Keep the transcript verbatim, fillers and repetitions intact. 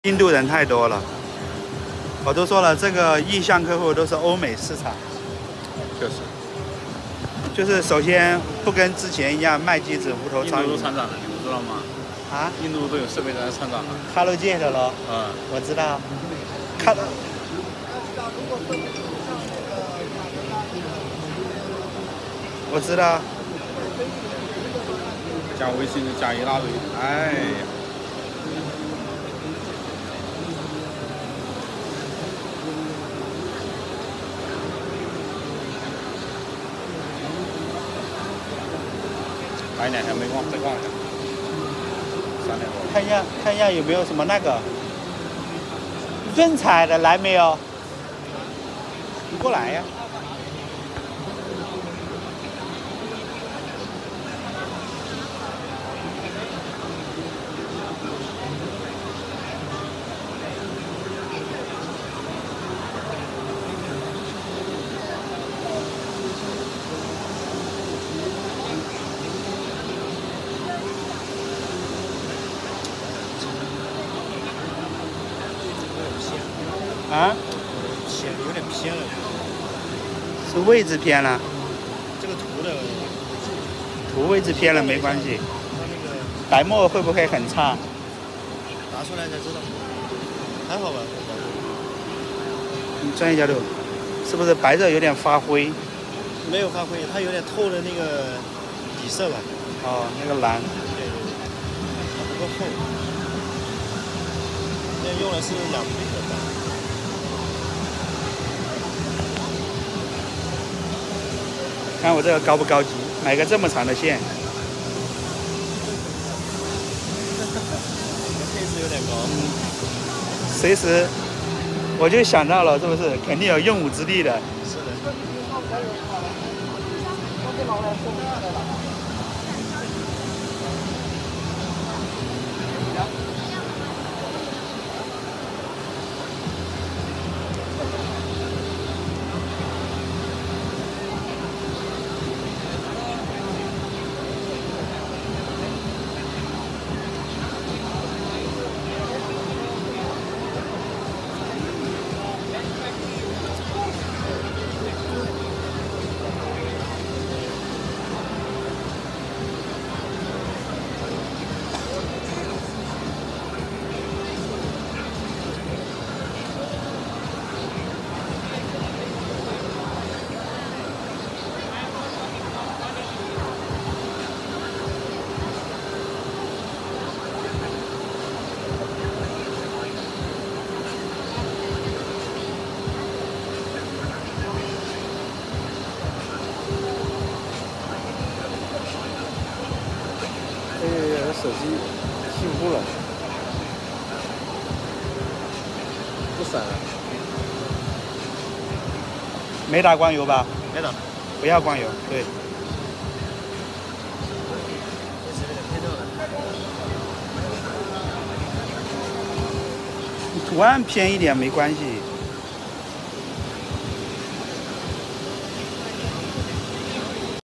印度人太多了，我都说了，这个意向客户都是欧美市场。 确实， 就是首先不跟之前一样卖机子无头苍蝇。 印度都参展了，你们知道吗？啊？印度都有设备在参展了。 ThermalTumbler的咯。嗯，我知道。看。我知道。 加微信就加一大堆，哎呀。 还两天没逛，再逛一下。三点多。 看一下，看一下有没有什么那个润彩的来没有？你过来呀。啊？ 偏有点偏了， 是位置偏了。 这个图的图位置偏了没关系。白墨会不会很差？ 拿出来才知道。还好吧。 你转一下路，是不是白色有点发灰？ 没有发灰，它有点透的那个底色吧。 哦，那个蓝。 对对对，它不够厚。现在用的是两倍的白。 看我这个高不高级？买个这么长的线， 配置有点高。 随时我就想到了，是不是？肯定有用武之地的。 是的。 手机进步了，不闪了。 没打光油吧？ 没打。 不要光油，对。图案偏一点没关系。